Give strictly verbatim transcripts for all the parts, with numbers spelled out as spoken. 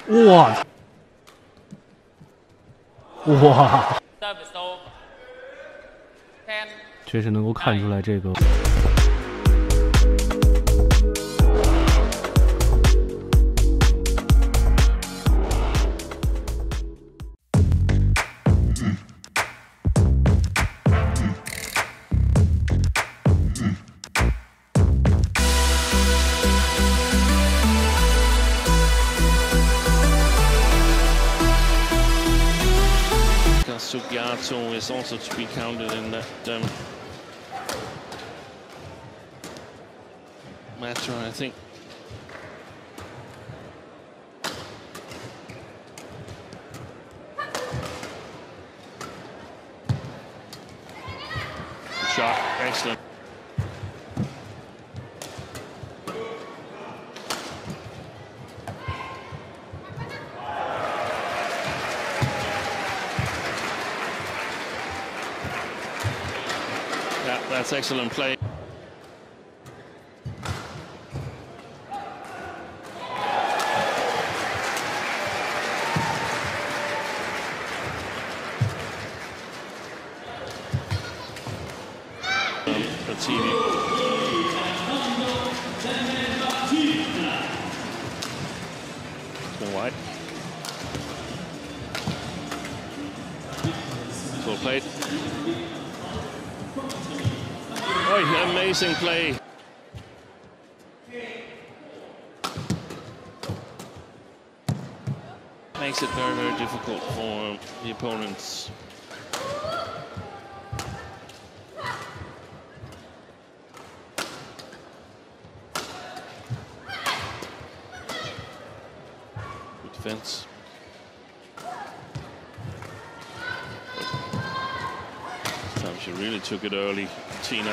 哇！哇！确实能够看出来这个。 Sugiato is also to be counted in that um, matter, I think. Shot, excellent. That's excellent play. Um, the T V. It's been wide. Full plate. Oh, amazing play. Makes it very, very difficult for the opponents. Good defense. This time she really took it early, Tina.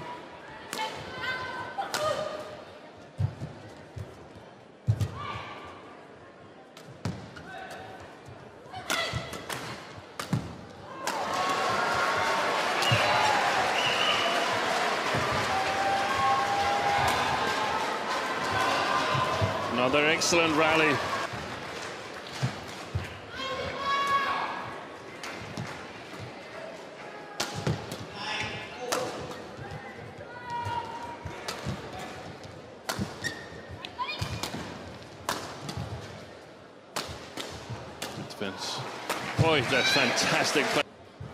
Another excellent rally. Good defense. Boy, that's fantastic play.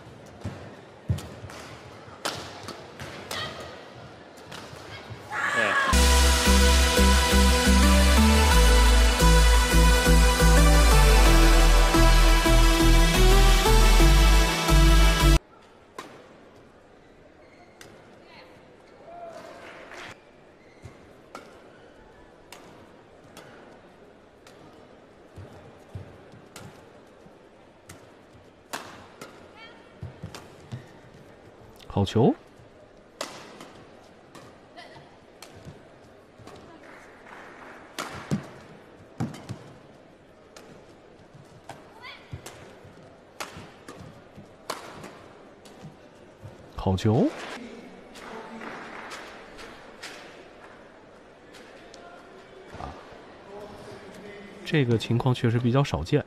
好球！好球！啊，这个情况确实比较少见。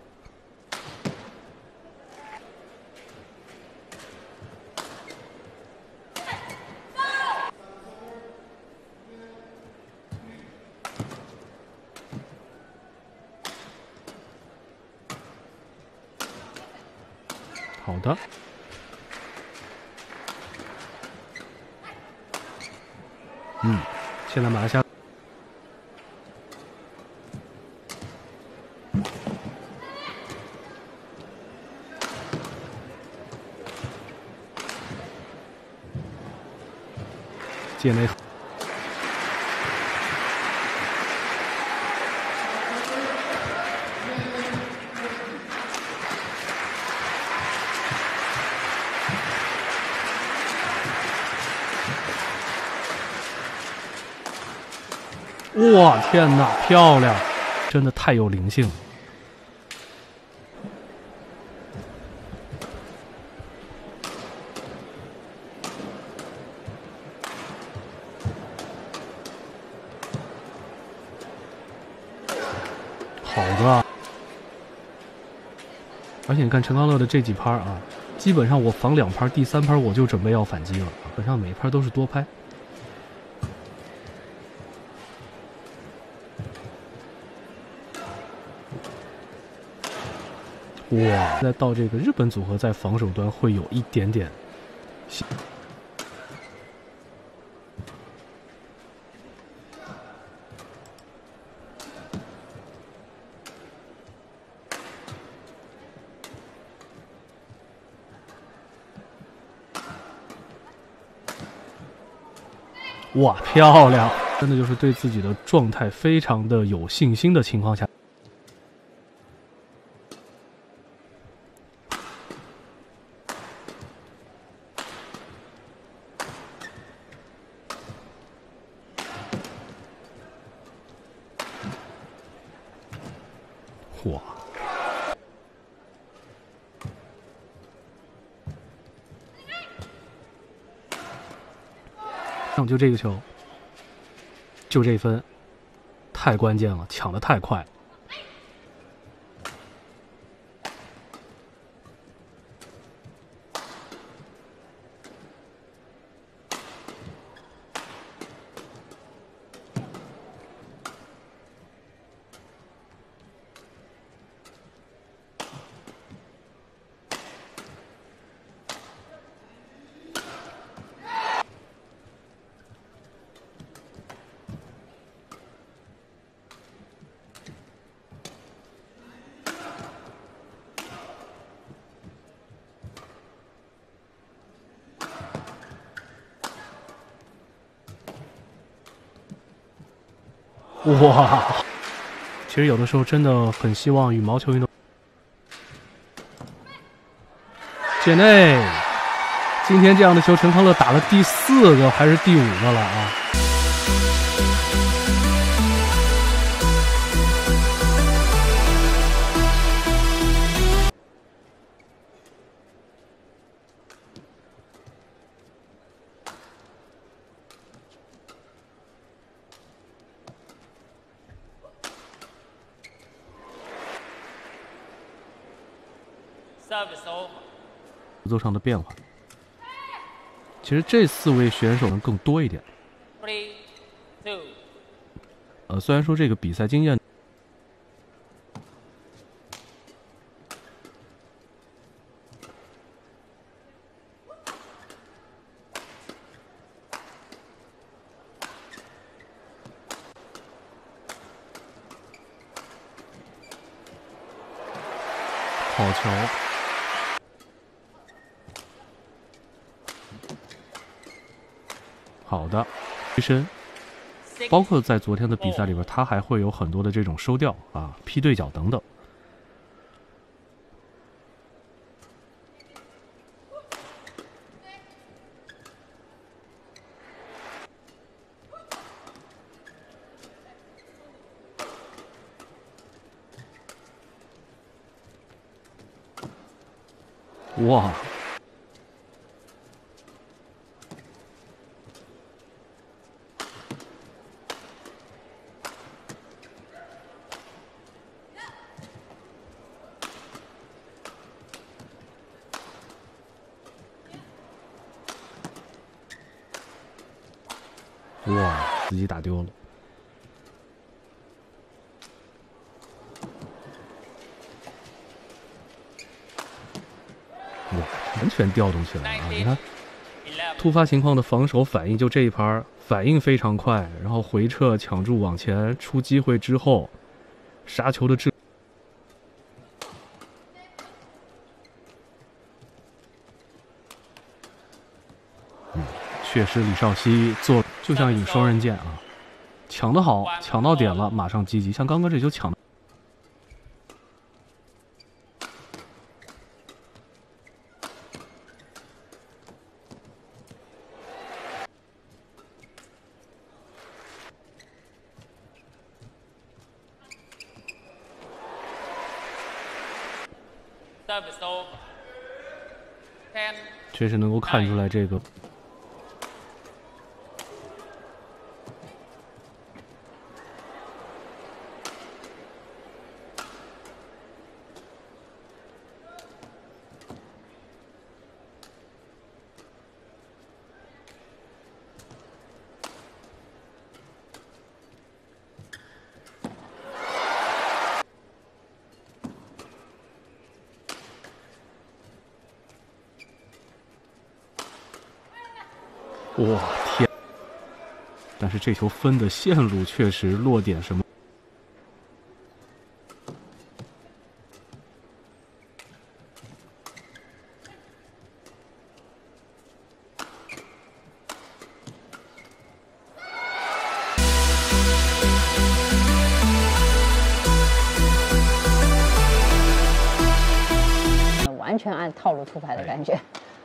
好的，嗯，现在马来西亚界内。 哇，天哪，漂亮！真的太有灵性了。好的， 而且你看陈康乐的这几拍啊，基本上我防两拍，第三拍我就准备要反击了，基本上每一拍都是多拍。哇！再到这个日本组合在防守端会有一点点。哇，漂亮！真的就是对自己的状态非常的有信心的情况下。哇！就这个球，就这分，太关键了，抢得太快了。哇！其实有的时候真的很希望羽毛球运动界内，今天这样的球，陈康乐打了第四个还是第五个了啊？节奏上的变化，其实这四位选手能更多一点。呃，虽然说这个比赛经验，好球！好的，回身，包括在昨天的比赛里边，他还会有很多的这种收吊啊、劈对角等等。哇！哇，自己打丢了。哇，完全调动起来了啊！你看，突发情况的防守反应，就这一盘反应非常快，然后回撤抢住往前出机会之后，杀球的质。嗯，确实李少熙做就像一柄双刃剑啊，抢得好，抢到点了马上积极，像刚刚这球抢。确实能够看出来这个哇天！但是这球分的线路确实落点什么。 完全按套路出牌的感觉。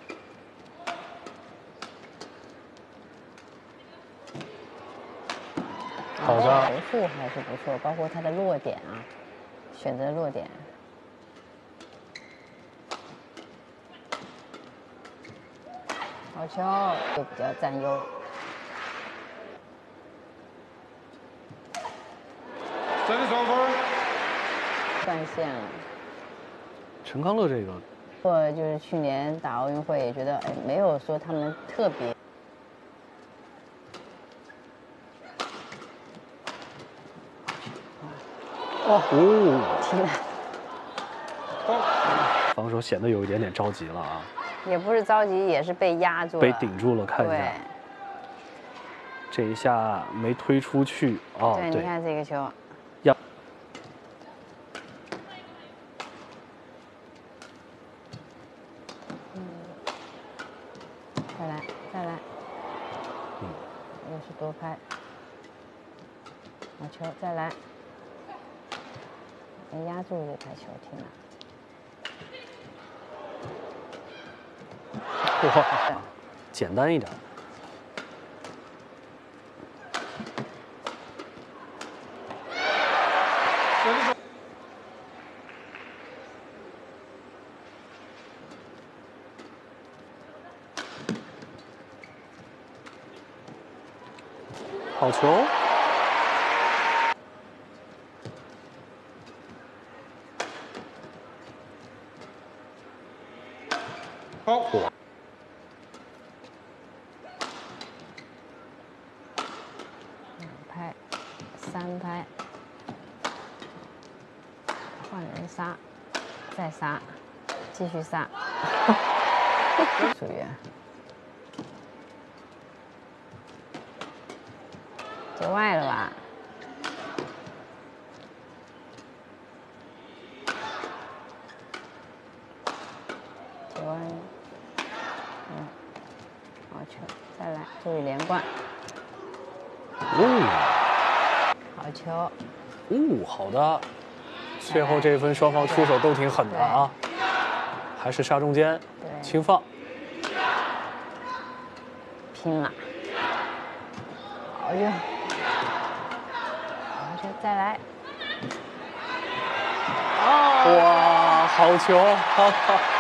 好的， 球速还是不错，包括他的落点啊，选择落点。好球，就比较占优。断线了。 陈康乐这个， 或就是去年打奥运会也觉得，哎，没有说他们特别。哇哦，天哪！ 防守显得有一点点着急了啊。 也不是着急，也是被压住了， 被顶住了，看一下。 对。 这一下没推出去哦， 对， 对， 你看这个球。 要。 嗯。再来，再来。嗯。又是多拍。好球，再来。没压住这台球，天哪！ 哇，简单一点。好球！好。 两拍，三拍，换人杀，再杀，继续杀，属于。界外了吧？界外，嗯，好球，再来，注意连贯。 哦， 好球。 哦，好的。最后这一分双方出手都挺狠的啊，还是杀中间，轻放。 拼了！好球！好球，再来！ 哇，好球！哈哈。